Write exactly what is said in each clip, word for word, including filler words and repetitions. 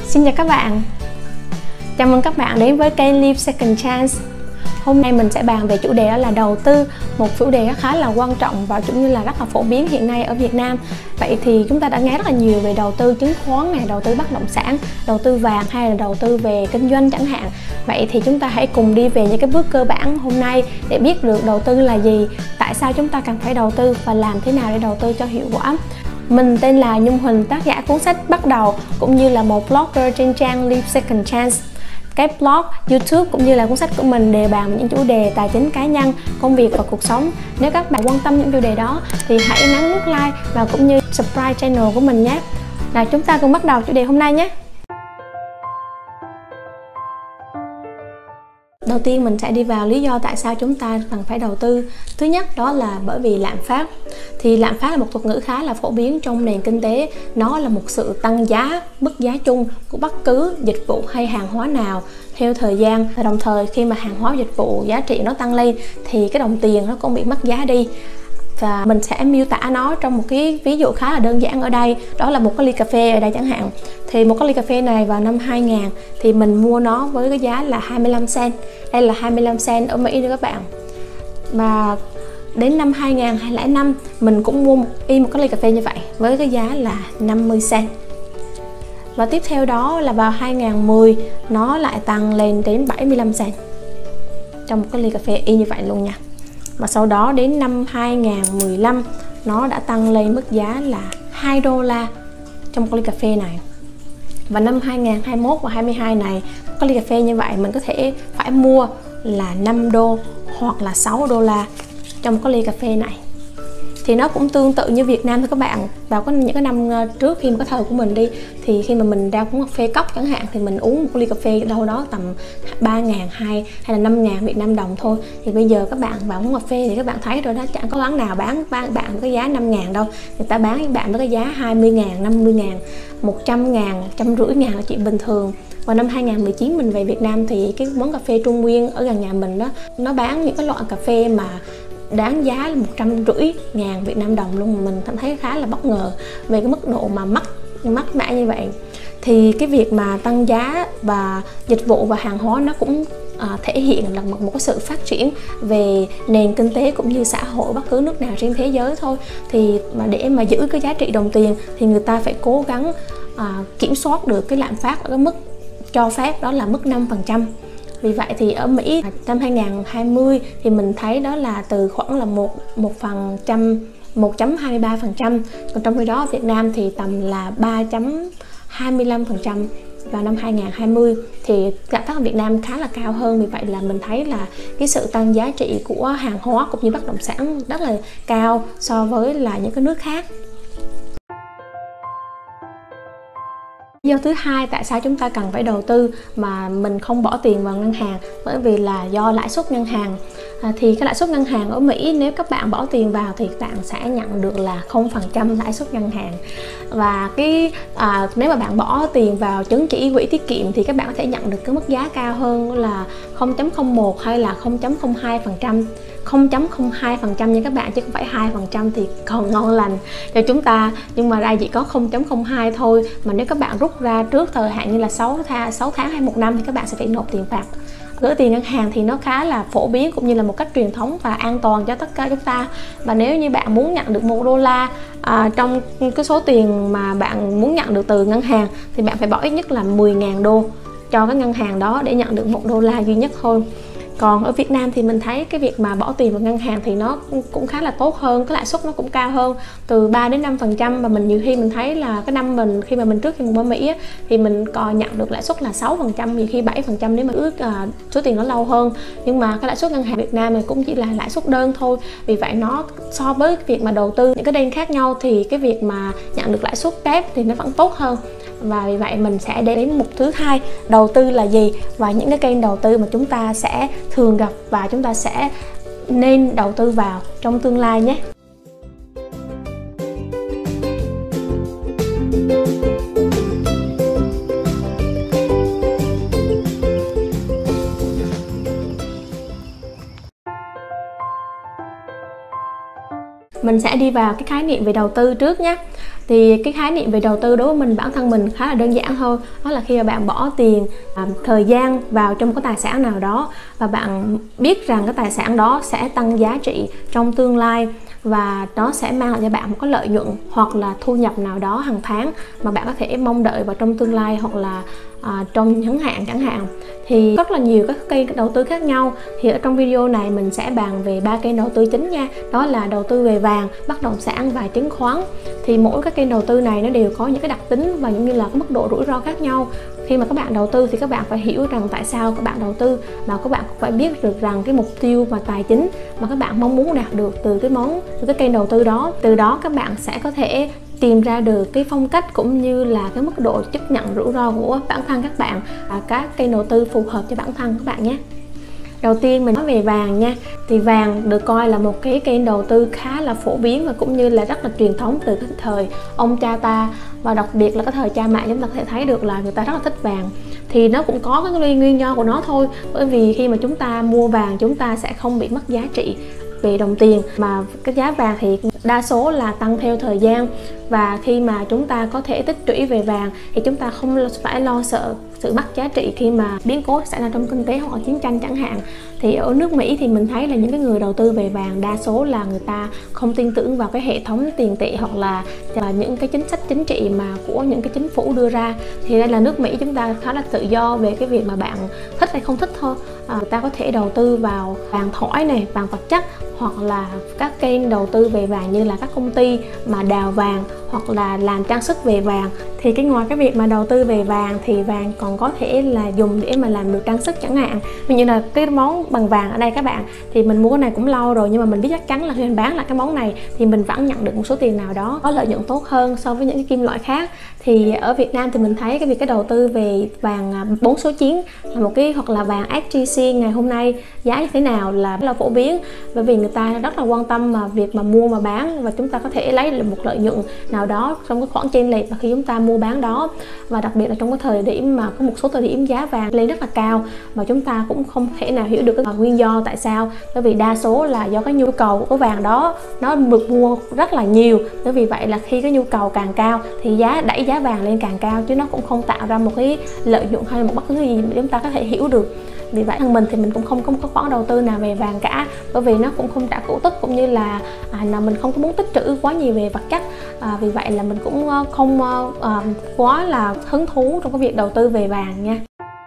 Xin chào các bạn. Chào mừng các bạn đến với kênh Live Second Chance. Hôm nay mình sẽ bàn về chủ đề đó là đầu tư, một chủ đề khá là quan trọng và cũng như là rất là phổ biến hiện nay ở Việt Nam. Vậy thì chúng ta đã nghe rất là nhiều về đầu tư chứng khoán này, đầu tư bất động sản, đầu tư vàng hay là đầu tư về kinh doanh chẳng hạn. Vậy thì chúng ta hãy cùng đi về những cái bước cơ bản hôm nay để biết được đầu tư là gì, tại sao chúng ta cần phải đầu tư và làm thế nào để đầu tư cho hiệu quả. Mình tên là Nhung Huỳnh, tác giả cuốn sách Bắt Đầu cũng như là một blogger trên trang Live Second Chance. Cái blog, YouTube cũng như là cuốn sách của mình đều bàn những chủ đề tài chính cá nhân, công việc và cuộc sống. Nếu các bạn quan tâm những chủ đề đó thì hãy nhấn nút like và cũng như subscribe channel của mình nhé. Nào chúng ta cùng bắt đầu chủ đề hôm nay nhé. Đầu tiên mình sẽ đi vào lý do tại sao chúng ta cần phải đầu tư. Thứ nhất đó là bởi vì lạm phát. Thì lạm phát là một thuật ngữ khá là phổ biến trong nền kinh tế. Nó là một sự tăng giá, mức giá chung của bất cứ dịch vụ hay hàng hóa nào theo thời gian. Và đồng thời khi mà hàng hóa dịch vụ giá trị nó tăng lên thì cái đồng tiền nó cũng bị mất giá đi. Và mình sẽ miêu tả nó trong một cái ví dụ khá là đơn giản ở đây. Đó là một cái ly cà phê ở đây chẳng hạn. Thì một cái ly cà phê này vào năm hai nghìn thì mình mua nó với cái giá là hai mươi lăm cent. Đây là hai mươi lăm cent ở Mỹ nữa các bạn. Và đến năm hai nghìn không trăm lẻ năm mình cũng mua một, y một cái ly cà phê như vậy với cái giá là năm mươi cent. Và tiếp theo đó là vào hai nghìn không trăm mười nó lại tăng lên đến bảy mươi lăm cent trong một cái ly cà phê y như vậy luôn nha. Và sau đó đến năm hai nghìn không trăm mười lăm nó đã tăng lên mức giá là hai đô la trong một ly cà phê này. Và năm hai nghìn không trăm hai mươi mốt và hai mươi hai này, cái ly cà phê như vậy mình có thể phải mua là năm đô hoặc là sáu đô la trong một cái ly cà phê này. Thì nó cũng tương tự như Việt Nam thôi các bạn. Vào có những cái năm trước khi mà cái thời của mình đi, thì khi mà mình ra uống cà phê cốc chẳng hạn thì mình uống một ly cà phê đâu đó tầm ba nghìn hai hay là năm nghìn Việt Nam đồng thôi. Thì bây giờ các bạn vào uống cà phê thì các bạn thấy rồi đó, chẳng có quán nào bán bạn với cái giá năm nghìn đâu. Người ta bán với bạn với cái giá hai mươi nghìn, năm mươi nghìn, một trăm nghìn, một trăm rưỡi nghìn là chuyện bình thường. Vào năm hai nghìn không trăm mười chín mình về Việt Nam thì cái món cà phê Trung Nguyên ở gần nhà mình đó, nó bán những cái loại cà phê mà đáng giá là một trăm rưỡi ngàn Việt Nam đồng luôn. Mình cảm thấy khá là bất ngờ về cái mức độ mà mắc mắc mã như vậy. Thì cái việc mà tăng giá và dịch vụ và hàng hóa nó cũng à, thể hiện là một, một cái sự phát triển về nền kinh tế cũng như xã hội bất cứ nước nào trên thế giới thôi. Thì mà để mà giữ cái giá trị đồng tiền thì người ta phải cố gắng à, kiểm soát được cái lạm phát ở cái mức cho phép, đó là mức năm phần trăm. Vì vậy thì ở Mỹ năm hai nghìn không trăm hai mươi thì mình thấy đó là từ khoảng là một một phần trăm, một phẩy hai mươi ba phần trăm. Còn trong khi đó ở Việt Nam thì tầm là ba phẩy hai mươi lăm phần trăm vào năm hai nghìn không trăm hai mươi. Thì lạm phát ở Việt Nam khá là cao hơn. Vì vậy là mình thấy là cái sự tăng giá trị của hàng hóa cũng như bất động sản rất là cao so với là những cái nước khác. Lý do thứ hai tại sao chúng ta cần phải đầu tư mà mình không bỏ tiền vào ngân hàng, bởi vì là do lãi suất ngân hàng. À, thì cái lãi suất ngân hàng ở Mỹ nếu các bạn bỏ tiền vào thì các bạn sẽ nhận được là không phần trăm lãi suất ngân hàng. Và cái à, nếu mà bạn bỏ tiền vào chứng chỉ quỹ tiết kiệm thì các bạn có thể nhận được cái mức giá cao hơn là không phẩy không một hay là không phẩy không hai phần trăm. không phẩy không hai phần trăm nha các bạn, chứ không phải hai phần trăm thì còn ngon lành cho chúng ta. Nhưng mà đây chỉ có không phẩy không hai thôi. Mà nếu các bạn rút ra trước thời hạn như là sáu tháng hay một năm thì các bạn sẽ phải nộp tiền phạt. Gửi tiền ngân hàng thì nó khá là phổ biến cũng như là một cách truyền thống và an toàn cho tất cả chúng ta. Và nếu như bạn muốn nhận được một đô la à, trong cái số tiền mà bạn muốn nhận được từ ngân hàng thì bạn phải bỏ ít nhất là mười nghìn đô cho cái ngân hàng đó để nhận được một đô la duy nhất thôi. Còn ở Việt Nam thì mình thấy cái việc mà bỏ tiền vào ngân hàng thì nó cũng khá là tốt hơn, cái lãi suất nó cũng cao hơn từ ba đến năm phần trăm. Và mình nhiều khi mình thấy là cái năm mình khi mà mình trước khi mình qua Mỹ á, thì mình còn nhận được lãi suất là sáu phần trăm, nhiều khi bảy phần trăm nếu mà ước à, số tiền nó lâu hơn. Nhưng mà cái lãi suất ngân hàng Việt Nam này cũng chỉ là lãi suất đơn thôi. Vì vậy nó so với cái việc mà đầu tư những cái kênh khác nhau thì cái việc mà nhận được lãi suất kép thì nó vẫn tốt hơn. Và vì vậy mình sẽ đến mục thứ hai, đầu tư là gì và những cái kênh đầu tư mà chúng ta sẽ thường gặp và chúng ta sẽ nên đầu tư vào trong tương lai nhé. Mình sẽ đi vào cái khái niệm về đầu tư trước nhé. Thì cái khái niệm về đầu tư đối với mình, bản thân mình khá là đơn giản thôi. Đó là khi mà bạn bỏ tiền, à, thời gian vào trong cái tài sản nào đó và bạn biết rằng cái tài sản đó sẽ tăng giá trị trong tương lai và nó sẽ mang lại cho bạn một cái lợi nhuận hoặc là thu nhập nào đó hàng tháng mà bạn có thể mong đợi vào trong tương lai hoặc là à, trong ngắn hạn chẳng hạn. Thì rất là nhiều các kênh đầu tư khác nhau. Thì ở trong video này mình sẽ bàn về ba kênh đầu tư chính nha. Đó là đầu tư về vàng, bất động sản và chứng khoán. Thì mỗi các kênh đầu tư này nó đều có những cái đặc tính và cũng như là cái mức độ rủi ro khác nhau. Khi mà các bạn đầu tư thì các bạn phải hiểu rằng tại sao các bạn đầu tư, mà các bạn cũng phải biết được rằng cái mục tiêu và tài chính mà các bạn mong muốn đạt được từ cái món từ cái kênh đầu tư đó. Từ đó các bạn sẽ có thể tìm ra được cái phong cách cũng như là cái mức độ chấp nhận rủi ro của bản thân các bạn và các kênh đầu tư phù hợp cho bản thân các bạn nhé. Đầu tiên mình nói về vàng nha. Thì vàng được coi là một cái kênh đầu tư khá là phổ biến và cũng như là rất là truyền thống từ cái thời ông cha ta, và đặc biệt là cái thời cha mẹ chúng ta có thể thấy được là người ta rất là thích vàng. Thì nó cũng có cái nguyên do của nó thôi, bởi vì khi mà chúng ta mua vàng chúng ta sẽ không bị mất giá trị về đồng tiền, mà cái giá vàng thì đa số là tăng theo thời gian. Và khi mà chúng ta có thể tích trữ về vàng thì chúng ta không phải lo sợ sự mất giá trị khi mà biến cố xảy ra trong kinh tế hoặc là chiến tranh chẳng hạn. Thì ở nước Mỹ thì mình thấy là những cái người đầu tư về vàng đa số là người ta không tin tưởng vào cái hệ thống tiền tệ hoặc là những cái chính sách chính trị mà của những cái chính phủ đưa ra. Thì đây là nước Mỹ chúng ta khá là tự do về cái việc mà bạn thích hay không thích thôi. À, người ta có thể đầu tư vào vàng thỏi này, vàng vật chất, hoặc là các kênh đầu tư về vàng như là các công ty mà đào vàng hoặc là làm trang sức về vàng. Thì cái ngoài cái việc mà đầu tư về vàng thì vàng còn có thể là dùng để mà làm được trang sức chẳng hạn. Ví dụ như là cái món bằng vàng ở đây các bạn, thì mình mua cái này cũng lâu rồi nhưng mà mình biết chắc chắn là khi mình bán lại cái món này thì mình vẫn nhận được một số tiền nào đó, có lợi nhuận tốt hơn so với những cái kim loại khác. Thì ở Việt Nam thì mình thấy cái việc cái đầu tư về vàng bốn số chín là một cái, hoặc là vàng ét gi xê ngày hôm nay giá như thế nào là rất là phổ biến, bởi vì người ta rất là quan tâm mà việc mà mua mà bán, và chúng ta có thể lấy được một lợi nhuận nào đó trong cái khoản chênh lệch mà khi chúng ta mua bán đó. Và đặc biệt là trong cái thời điểm mà có một số thời điểm giá vàng lên rất là cao mà chúng ta cũng không thể nào hiểu được cái nguyên do tại sao, bởi vì đa số là do cái nhu cầu của cái vàng đó nó được mua rất là nhiều. Bởi vì vậy là khi cái nhu cầu càng cao thì giá đẩy giá vàng lên càng cao, chứ nó cũng không tạo ra một cái lợi nhuận hay một bất cứ gì mà chúng ta có thể hiểu được. Vì vậy thân mình thì mình cũng không có khoản đầu tư nào về vàng cả, bởi vì nó cũng không trả cổ tức, cũng như là à, là mình không có muốn tích trữ quá nhiều về vật chất. À, vì vậy là mình cũng không à, quá là hứng thú trong cái việc đầu tư về vàng nha.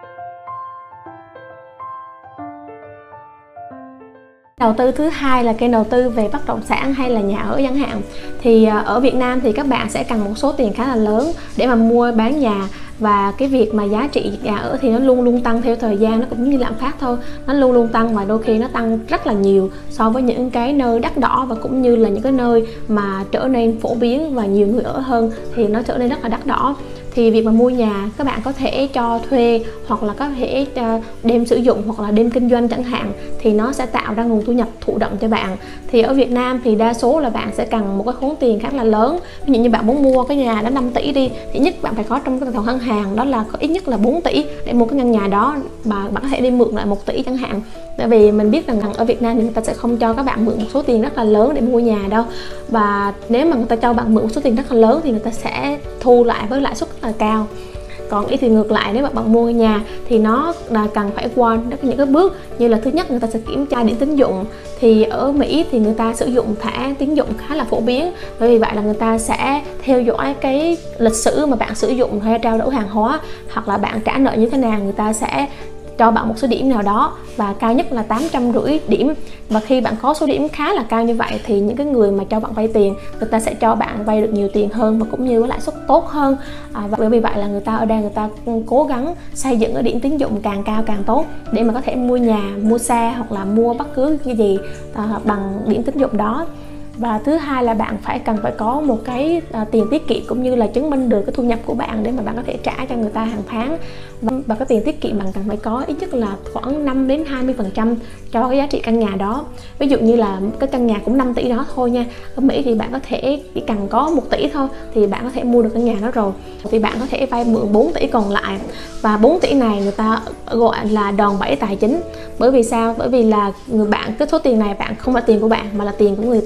Đầu tư thứ hai là kênh đầu tư về bất động sản hay là nhà ở chẳng hạn. Thì ở Việt Nam thì các bạn sẽ cần một số tiền khá là lớn để mà mua bán nhà, và cái việc mà giá trị nhà ở thì nó luôn luôn tăng theo thời gian, nó cũng như lạm phát thôi, nó luôn luôn tăng và đôi khi nó tăng rất là nhiều so với những cái nơi đắt đỏ và cũng như là những cái nơi mà trở nên phổ biến và nhiều người ở hơn thì nó trở nên rất là đắt đỏ. Thì việc mà mua nhà các bạn có thể cho thuê hoặc là có thể đem sử dụng hoặc là đem kinh doanh chẳng hạn, thì nó sẽ tạo ra nguồn thu nhập thụ động cho bạn. Thì ở Việt Nam thì đa số là bạn sẽ cần một cái khoản tiền khá là lớn. Ví dụ như bạn muốn mua cái nhà đó năm tỷ đi, thì nhất bạn phải có trong cái tài khoản ngân hàng đó là có ít nhất là bốn tỷ để mua cái căn nhà đó, mà bạn có thể đi mượn lại một tỷ chẳng hạn. Tại vì mình biết rằng ở Việt Nam thì người ta sẽ không cho các bạn mượn một số tiền rất là lớn để mua nhà đâu, và nếu mà người ta cho bạn mượn một số tiền rất là lớn thì người ta sẽ thu lại với lãi suất rất là cao. Còn ý thì ngược lại, nếu mà bạn mua nhà thì nó là cần phải qua những cái bước như là thứ nhất người ta sẽ kiểm tra điểm tín dụng. Thì ở Mỹ thì người ta sử dụng thẻ tín dụng khá là phổ biến, bởi vì vậy là người ta sẽ theo dõi cái lịch sử mà bạn sử dụng hay trao đổi hàng hóa hoặc là bạn trả nợ như thế nào, người ta sẽ cho bạn một số điểm nào đó, và cao nhất là tám trăm rưỡi điểm. Và khi bạn có số điểm khá là cao như vậy thì những cái người mà cho bạn vay tiền, người ta sẽ cho bạn vay được nhiều tiền hơn và cũng như với lãi suất tốt hơn. À, và bởi vì vậy là người ta ở đây người ta cố gắng xây dựng cái điểm tín dụng càng cao càng tốt để mà có thể mua nhà, mua xe hoặc là mua bất cứ cái gì à, bằng điểm tín dụng đó. Và thứ hai là bạn phải cần phải có một cái à, tiền tiết kiệm cũng như là chứng minh được cái thu nhập của bạn để mà bạn có thể trả cho người ta hàng tháng. Và, và cái tiền tiết kiệm bạn cần phải có ít nhất là khoảng năm đến hai mươi phần trăm cho cái giá trị căn nhà đó. Ví dụ như là cái căn nhà cũng năm tỷ đó thôi nha. Ở Mỹ thì bạn có thể chỉ cần có một tỷ thôi thì bạn có thể mua được căn nhà đó rồi. Thì bạn có thể vay mượn bốn tỷ còn lại. Và bốn tỷ này người ta gọi là đòn bẩy tài chính. Bởi vì sao? Bởi vì là người bạn, cái số tiền này bạn không phải tiền của bạn mà là tiền của người ta.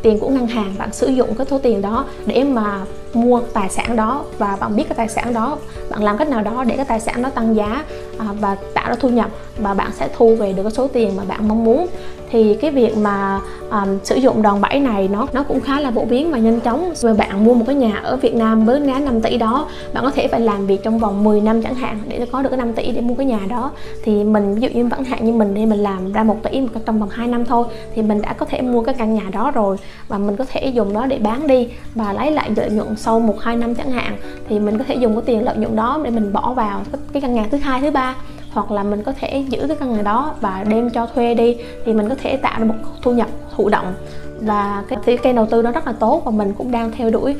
tiền của ngân hàng, bạn sử dụng cái số tiền đó để mà mua tài sản đó, và bạn biết cái tài sản đó, bạn làm cách nào đó để cái tài sản đó tăng giá à, và tạo ra thu nhập, và bạn sẽ thu về được cái số tiền mà bạn mong muốn. Thì cái việc mà um, sử dụng đòn bẩy này nó nó cũng khá là phổ biến và nhanh chóng. Rồi bạn mua một cái nhà ở Việt Nam với giá năm tỷ đó, bạn có thể phải làm việc trong vòng mười năm chẳng hạn để có được cái năm tỷ để mua cái nhà đó. Thì mình ví dụ như chẳng hạn như mình đi mình làm ra một tỷ trong vòng hai năm thôi, thì mình đã có thể mua cái căn nhà đó rồi, và mình có thể dùng nó để bán đi và lấy lại lợi nhuận sau một hai năm chẳng hạn. Thì mình có thể dùng cái tiền lợi nhuận đó để mình bỏ vào cái căn nhà thứ hai, thứ ba, hoặc là mình có thể giữ cái căn nhà đó và đem cho thuê đi, thì mình có thể tạo ra một thu nhập thụ động. Và cái kênh đầu tư đó rất là tốt và mình cũng đang theo đuổi.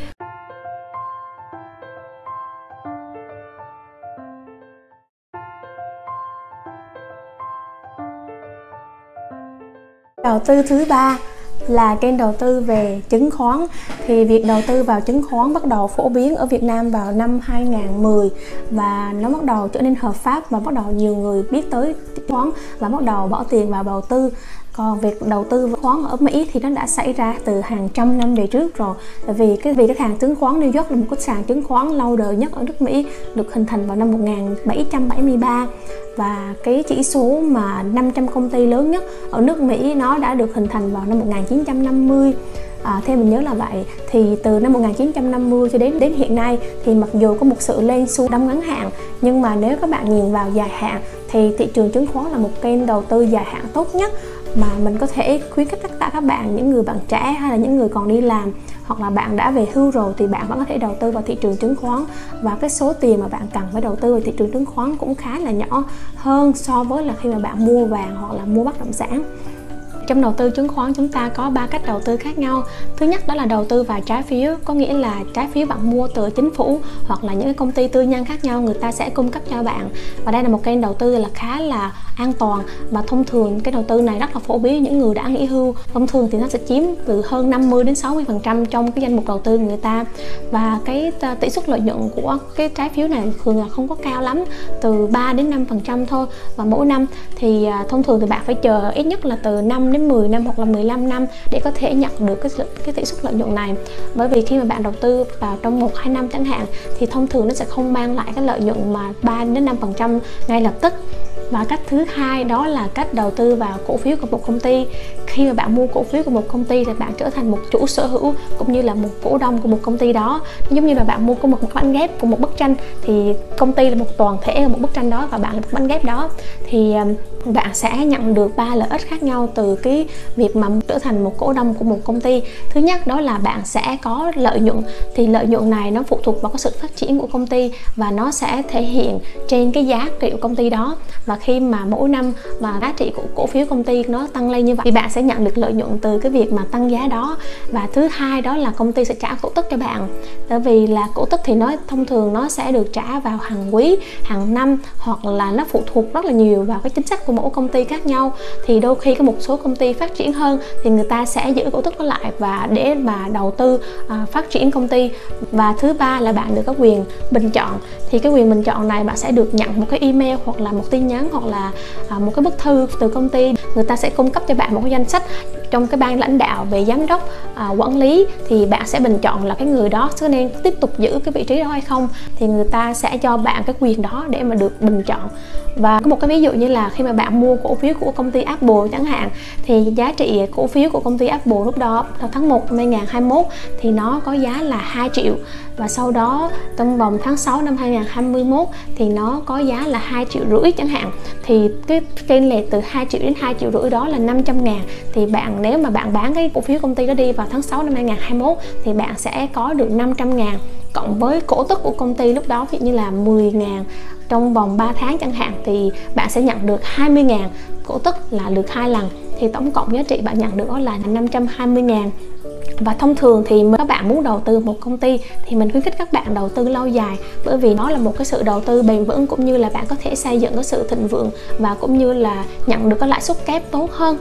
Đầu tư thứ ba là kênh đầu tư về chứng khoán. Thì việc đầu tư vào chứng khoán bắt đầu phổ biến ở Việt Nam vào năm hai nghìn không trăm mười, và nó bắt đầu trở nên hợp pháp và bắt đầu nhiều người biết tới chứng khoán và bắt đầu bỏ tiền vào đầu tư. Còn việc đầu tư chứng khoán ở Mỹ thì nó đã xảy ra từ hàng trăm năm về trước rồi. Tại vì cái vì cái sàn chứng khoán New York là một cái sàn chứng khoán lâu đời nhất ở nước Mỹ, được hình thành vào năm một nghìn bảy trăm bảy mươi ba. Và cái chỉ số mà năm trăm công ty lớn nhất ở nước Mỹ nó đã được hình thành vào năm một nghìn chín trăm năm mươi. À, theo mình nhớ là vậy. Thì từ năm một nghìn chín trăm năm mươi cho đến đến hiện nay thì mặc dù có một sự lên xuống đóng ngắn hạn, nhưng mà nếu các bạn nhìn vào dài hạn thì thị trường chứng khoán là một kênh đầu tư dài hạn tốt nhất mà mình có thể khuyến khích tất cả các bạn, những người bạn trẻ hay là những người còn đi làm, hoặc là bạn đã về hưu rồi, thì bạn vẫn có thể đầu tư vào thị trường chứng khoán. Và cái số tiền mà bạn cần phải đầu tư vào thị trường chứng khoán cũng khá là nhỏ hơn so với là khi mà bạn mua vàng hoặc là mua bất động sản. Trong đầu tư chứng khoán chúng ta có ba cách đầu tư khác nhau. Thứ nhất đó là đầu tư vào trái phiếu, có nghĩa là trái phiếu bạn mua từ chính phủ hoặc là những cái công ty tư nhân khác nhau, người ta sẽ cung cấp cho bạn. Và đây là một kênh đầu tư là khá là an toàn, và thông thường cái đầu tư này rất là phổ biến những người đã nghỉ hưu. Thông thường thì nó sẽ chiếm từ hơn năm mươi đến sáu mươi phần trăm trong cái danh mục đầu tư người ta. Và cái tỷ suất lợi nhuận của cái trái phiếu này thường là không có cao lắm, từ ba đến năm phần trăm thôi. Và mỗi năm thì thông thường thì bạn phải chờ ít nhất là từ năm đến mười năm hoặc là mười lăm năm để có thể nhận được cái cái tỷ suất lợi nhuận này. Bởi vì khi mà bạn đầu tư vào trong một hai năm chẳng hạn thì thông thường nó sẽ không mang lại cái lợi nhuận mà ba đến năm phần trăm ngay lập tức. Và cách thứ hai đó là cách đầu tư vào cổ phiếu của một công ty. Khi mà bạn mua cổ phiếu của một công ty thì bạn trở thành một chủ sở hữu cũng như là một cổ đông của một công ty đó. Giống như là bạn mua có một bánh ghép của một bức tranh, thì công ty là một toàn thể ở một bức tranh đó và bạn là một bánh ghép đó, thì bạn sẽ nhận được ba lợi ích khác nhau từ cái việc mà trở thành một cổ đông của một công ty. Thứ nhất đó là bạn sẽ có lợi nhuận, thì lợi nhuận này nó phụ thuộc vào cái sự phát triển của công ty và nó sẽ thể hiện trên cái giá trị của công ty đó. Và khi mà mỗi năm mà giá trị của cổ phiếu công ty nó tăng lên như vậy thì bạn sẽ nhận được lợi nhuận từ cái việc mà tăng giá đó. Và thứ hai đó là công ty sẽ trả cổ tức cho bạn. Tại vì là cổ tức thì nó thông thường nó sẽ được trả vào hàng quý, hàng năm, hoặc là nó phụ thuộc rất là nhiều vào cái chính sách của mỗi công ty khác nhau. Thì đôi khi có một số công ty phát triển hơn thì người ta sẽ giữ cổ tức đó lại và để mà đầu tư à, phát triển công ty. Và thứ ba là bạn được có quyền bình chọn. Thì cái quyền bình chọn này bạn sẽ được nhận một cái email hoặc là một tin nhắn hoặc là à, một cái bức thư từ công ty. Người ta sẽ cung cấp cho bạn một cái danh sách trong cái ban lãnh đạo về giám đốc, à, quản lý, thì bạn sẽ bình chọn là cái người đó có nên tiếp tục giữ cái vị trí đó hay không, thì người ta sẽ cho bạn cái quyền đó để mà được bình chọn. Và có một cái ví dụ như là khi mà bạn mua cổ phiếu của công ty Apple chẳng hạn, thì giá trị cổ phiếu của công ty Apple lúc đó vào tháng một năm hai nghìn không trăm hai mươi mốt thì nó có giá là hai triệu, và sau đó trong vòng tháng sáu năm hai nghìn không trăm hai mươi mốt thì nó có giá là hai triệu rưỡi chẳng hạn. Thì cái trên lệch từ hai triệu đến hai triệu rưỡi đó là năm trăm ngàn. Thì bạn nếu mà bạn bán cái cổ phiếu công ty đó đi vào tháng sáu năm hai nghìn không trăm hai mươi mốt thì bạn sẽ có được năm trăm ngàn, cộng với cổ tức của công ty lúc đó ví dụ như là mười ngàn trong vòng ba tháng chẳng hạn, thì bạn sẽ nhận được hai mươi ngàn cổ tức là được hai lần. Thì tổng cộng giá trị bạn nhận được đó là năm trăm hai mươi ngàn. Và thông thường thì các bạn muốn đầu tư một công ty thì mình khuyến khích các bạn đầu tư lâu dài, bởi vì nó là một cái sự đầu tư bền vững, cũng như là bạn có thể xây dựng cái sự thịnh vượng và cũng như là nhận được cái lãi suất kép tốt hơn.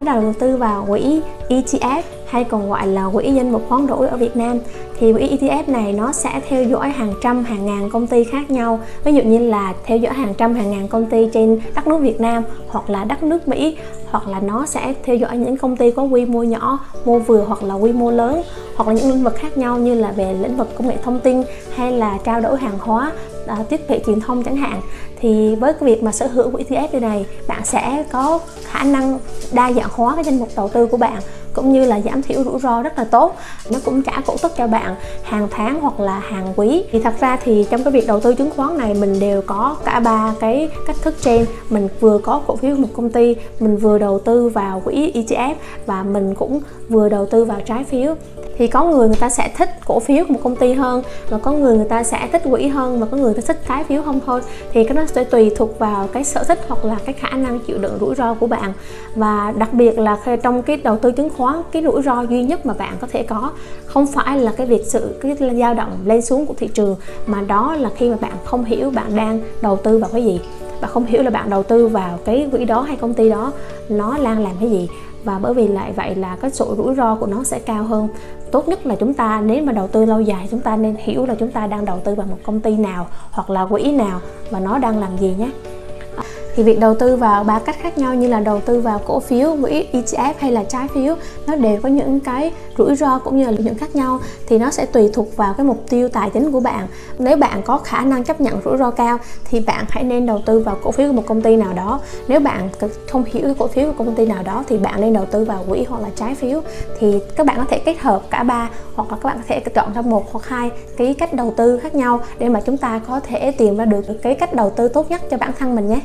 Đầu tư vào quỹ E T F hay còn gọi là quỹ danh mục hoán đổi ở Việt Nam, thì quỹ E T F này nó sẽ theo dõi hàng trăm hàng ngàn công ty khác nhau. Ví dụ như là theo dõi hàng trăm hàng ngàn công ty trên đất nước Việt Nam hoặc là đất nước Mỹ, hoặc là nó sẽ theo dõi những công ty có quy mô nhỏ, mô vừa hoặc là quy mô lớn, hoặc là những lĩnh vực khác nhau như là về lĩnh vực công nghệ thông tin hay là trao đổi hàng hóa, à, thiết bị truyền thông chẳng hạn. Thì với cái việc mà sở hữu quỹ E T F này, bạn sẽ có khả năng đa dạng hóa cái danh mục đầu tư của bạn, cũng như là giảm thiểu rủi ro rất là tốt. Nó cũng trả cổ tức cho bạn hàng tháng hoặc là hàng quý. Thì thật ra thì trong cái việc đầu tư chứng khoán này, mình đều có cả ba cái cách thức trên. Mình vừa có cổ phiếu của một công ty, mình vừa đầu tư vào quỹ E T F, và mình cũng vừa đầu tư vào trái phiếu. Thì có người người ta sẽ thích cổ phiếu của một công ty hơn, và có người người ta sẽ thích quỹ hơn, và có người người ta thích trái phiếu không thôi. Thì cái nó sẽ tùy thuộc vào cái sở thích hoặc là cái khả năng chịu đựng rủi ro của bạn. Và đặc biệt là trong cái đầu tư chứng khoán, cái rủi ro duy nhất mà bạn có thể có không phải là cái việc sự cái dao động lên xuống của thị trường, mà đó là khi mà bạn không hiểu bạn đang đầu tư vào cái gì. Bạn không hiểu là bạn đầu tư vào cái quỹ đó hay công ty đó nó đang làm cái gì, và bởi vì lại vậy là cái độ rủi ro của nó sẽ cao hơn. Tốt nhất là chúng ta nếu mà đầu tư lâu dài, chúng ta nên hiểu là chúng ta đang đầu tư vào một công ty nào hoặc là quỹ nào và nó đang làm gì nhé. Thì việc đầu tư vào ba cách khác nhau như là đầu tư vào cổ phiếu, quỹ E T F hay là trái phiếu, nó đều có những cái rủi ro cũng như là lợi nhuận khác nhau. Thì nó sẽ tùy thuộc vào cái mục tiêu tài chính của bạn. Nếu bạn có khả năng chấp nhận rủi ro cao thì bạn hãy nên đầu tư vào cổ phiếu của một công ty nào đó. Nếu bạn không hiểu cái cổ phiếu của công ty nào đó thì bạn nên đầu tư vào quỹ hoặc là trái phiếu. Thì các bạn có thể kết hợp cả ba, hoặc là các bạn có thể chọn ra một hoặc hai cái cách đầu tư khác nhau để mà chúng ta có thể tìm ra được cái cách đầu tư tốt nhất cho bản thân mình nhé.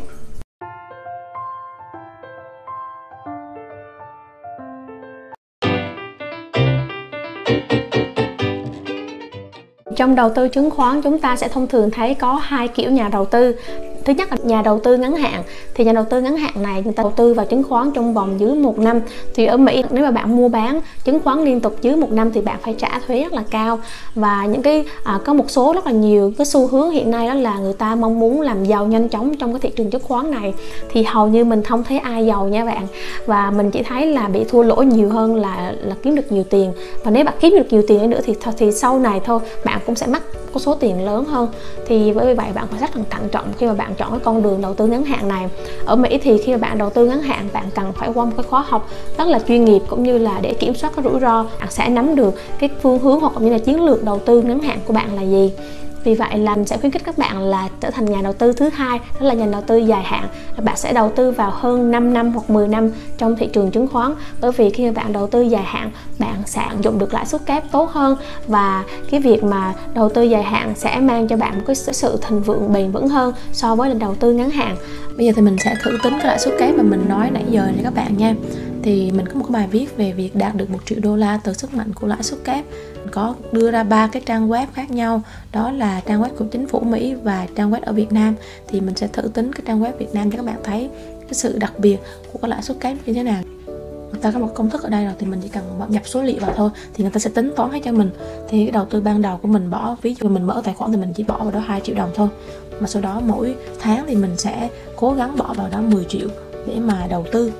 Trong đầu tư chứng khoán, chúng ta sẽ thông thường thấy có hai kiểu nhà đầu tư. Thứ nhất là nhà đầu tư ngắn hạn. Thì nhà đầu tư ngắn hạn này người ta đầu tư vào chứng khoán trong vòng dưới một năm. Thì ở Mỹ nếu mà bạn mua bán chứng khoán liên tục dưới một năm thì bạn phải trả thuế rất là cao. Và những cái à, có một số rất là nhiều cái xu hướng hiện nay đó là người ta mong muốn làm giàu nhanh chóng trong cái thị trường chứng khoán này. Thì hầu như mình không thấy ai giàu nha bạn. Và mình chỉ thấy là bị thua lỗ nhiều hơn là là kiếm được nhiều tiền. Và nếu bạn kiếm được nhiều tiền nữa thì thì sau này thôi bạn cũng sẽ mất có số tiền lớn hơn. Thì với vậy bạn phải rất là thận trọng khi mà bạn chọn cái con đường đầu tư ngắn hạn này. Ở Mỹ thì khi mà bạn đầu tư ngắn hạn, bạn cần phải qua một cái khóa học rất là chuyên nghiệp, cũng như là để kiểm soát cái rủi ro, bạn sẽ nắm được cái phương hướng hoặc như là chiến lược đầu tư ngắn hạn của bạn là gì. Vì vậy là mình sẽ khuyến khích các bạn là trở thành nhà đầu tư thứ hai, đó là nhà đầu tư dài hạn. Bạn sẽ đầu tư vào hơn năm năm hoặc mười năm trong thị trường chứng khoán. Bởi vì khi mà bạn đầu tư dài hạn, bạn sẽ tận dụng được lãi suất kép tốt hơn, và cái việc mà đầu tư dài hạn sẽ mang cho bạn một cái sự thịnh vượng bền vững hơn so với là đầu tư ngắn hạn. Bây giờ thì mình sẽ thử tính cái lãi suất kép mà mình nói nãy giờ này các bạn nha. Thì mình có một cái bài viết về việc đạt được một triệu đô la từ sức mạnh của lãi suất kép. Mình có đưa ra ba cái trang web khác nhau, đó là trang web của chính phủ Mỹ và trang web ở Việt Nam. Thì mình sẽ thử tính cái trang web Việt Nam cho các bạn thấy cái sự đặc biệt của cái lãi suất kép như thế nào. Người ta có một công thức ở đây rồi thì mình chỉ cần nhập số liệu vào thôi thì người ta sẽ tính toán hết cho mình. Thì cái đầu tư ban đầu của mình bỏ, ví dụ mình mở tài khoản thì mình chỉ bỏ vào đó hai triệu đồng thôi, mà sau đó mỗi tháng thì mình sẽ cố gắng bỏ vào đó mười triệu để mà đầu tư.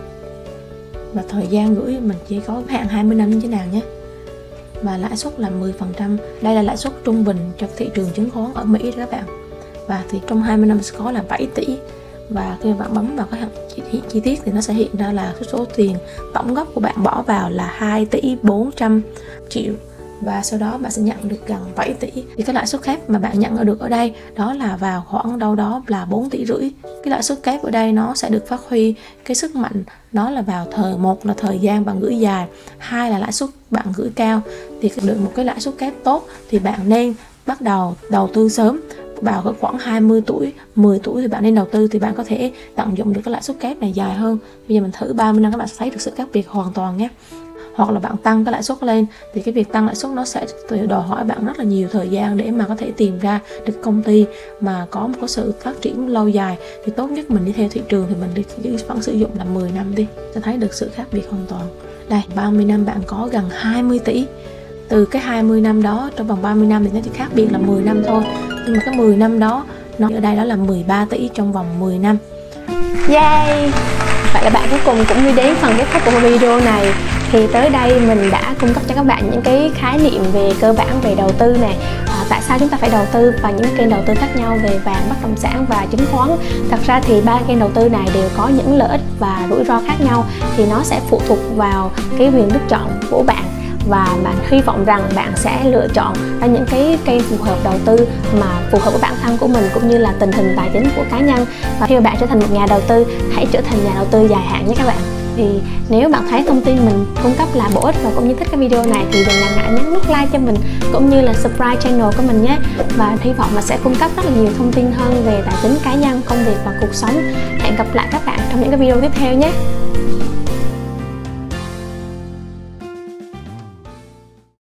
Và thời gian gửi mình chỉ có hạn hai mươi năm như thế nào nhé. Và lãi suất là mười phần trăm. Đây là lãi suất trung bình cho thị trường chứng khoán ở Mỹ đó các bạn. Và thì trong hai mươi năm sẽ có là bảy tỷ. Và khi bạn bấm vào cái chi, chi, chi tiết thì nó sẽ hiện ra là số tiền tổng gốc của bạn bỏ vào là hai tỷ bốn trăm triệu. Và sau đó bạn sẽ nhận được gần bảy tỷ. Thì cái lãi suất kép mà bạn nhận được ở đây đó là vào khoảng đâu đó là bốn tỷ rưỡi. Cái lãi suất kép ở đây nó sẽ được phát huy cái sức mạnh, nó là vào thời một là thời gian bạn gửi dài, hai là lãi suất bạn gửi cao. Thì được một cái lãi suất kép tốt thì bạn nên bắt đầu đầu tư sớm. Vào khoảng hai mươi tuổi, mười tuổi thì bạn nên đầu tư, thì bạn có thể tận dụng được cái lãi suất kép này dài hơn. Bây giờ mình thử ba mươi năm các bạn sẽ thấy được sự khác biệt hoàn toàn nhé. Hoặc là bạn tăng cái lãi suất lên, thì cái việc tăng lãi suất nó sẽ đòi hỏi bạn rất là nhiều thời gian để mà có thể tìm ra được công ty mà có một cái sự phát triển lâu dài. Thì tốt nhất mình đi theo thị trường thì mình đi vẫn sử dụng là mười năm đi, sẽ thấy được sự khác biệt hoàn toàn. Đây, ba mươi năm bạn có gần hai mươi tỷ. Từ cái hai mươi năm đó, trong vòng ba mươi năm thì nó chỉ khác biệt là mười năm thôi. Nhưng mà cái mười năm đó, nó ở đây đó là mười ba tỷ trong vòng mười năm. Yay! Vậy là bạn cuối cùng cũng đi đến phần kết thúc của video này. Thì tới đây mình đã cung cấp cho các bạn những cái khái niệm về cơ bản về đầu tư nè, à, tại sao chúng ta phải đầu tư và những kênh đầu tư khác nhau về vàng, bất động sản và chứng khoán. Thật ra thì ba kênh đầu tư này đều có những lợi ích và rủi ro khác nhau, thì nó sẽ phụ thuộc vào cái quyền lựa chọn của bạn, và bạn hy vọng rằng bạn sẽ lựa chọn ra những cái kênh phù hợp đầu tư mà phù hợp với bản thân của mình cũng như là tình hình tài chính của cá nhân. Và khi mà bạn trở thành một nhà đầu tư, hãy trở thành nhà đầu tư dài hạn nhé các bạn. Thì nếu bạn thấy thông tin mình cung cấp là bổ ích và cũng như thích cái video này thì đừng ngần ngại nhấn nút like cho mình cũng như là subscribe channel của mình nhé. Và hy vọng là sẽ cung cấp rất là nhiều thông tin hơn về tài chính cá nhân, công việc và cuộc sống. Hẹn gặp lại các bạn trong những cái video tiếp theo nhé.